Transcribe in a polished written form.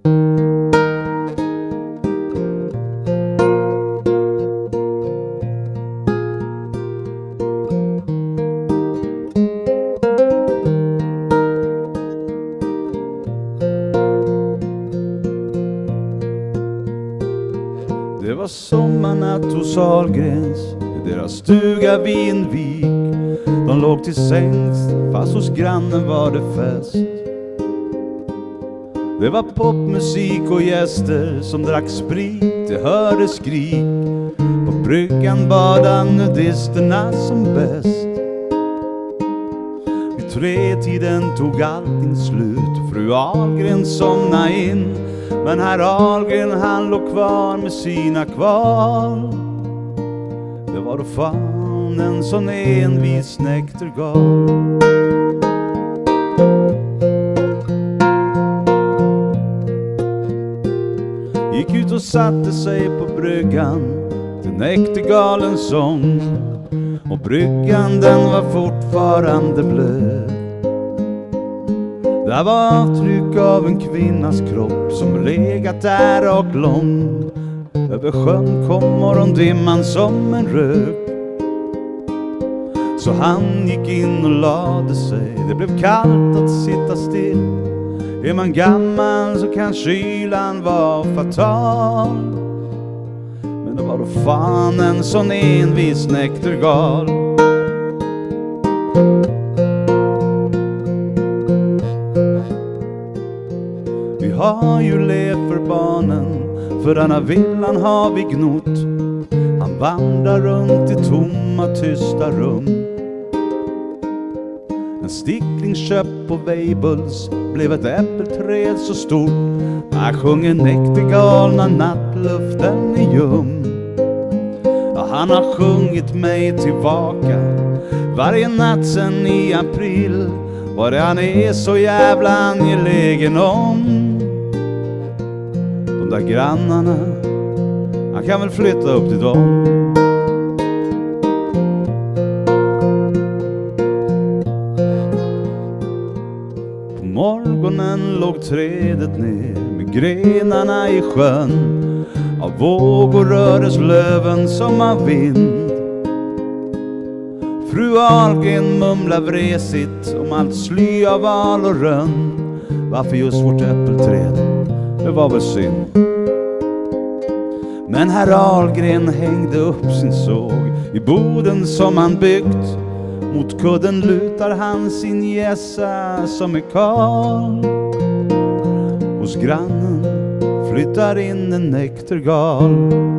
Det var sommarnatt hos Ahlgrens i deras stuga vid en vik. De låg till sängs, fast hos grannen var det fest. Det var popmusik och gäster som drack sprit, det hörde skrik. På bryggan badade nudisterna som bäst. Vid 3-tiden tog allting slut, fru Ahlgren somnade in. Men herr Ahlgren han låg kvar med sina kval. Det var då fan en sån envis näktergal. Gick ut och satte sig på bryggan till näktergalens sång. Och bryggan den var fortfarande blöd. Där var avtryck av en kvinnas kropp som legat där och lång. Över sjön kom morgondimman som en rök. Så han gick in och lade sig. Det blev kallt att sitta still. Är man gammal så kan kylan vara fatal. Men det var då fan en sån envis näktergal. Vi har ju levt för barnen, för denna villan har vi gnott. Han vandrar runt i tomma tysta rum. En stickling köpt på Weibulls blev ett äppelträd så stort. Här sjunger näktergal när nattluften är ljum. Ja, han har sjungit mig tillbaka varje natt sen i april. Vad det han är så jävla angelägen om. De där grannarna, han kan väl flytta upp till dem. På morgonen låg trädet ner med grenarna i sjön. Av vågor rördes löven som av vind. Fru Ahlgren mumlar vresigt om allt sly av val och rönn. Varför just vårt äppelträd? Det var väl synd. Men herr Ahlgren hängde upp sin såg i boden som han byggt. Mot kudden lutar han sin gässa som är kal. Hos grannen flyttar in en näktergal.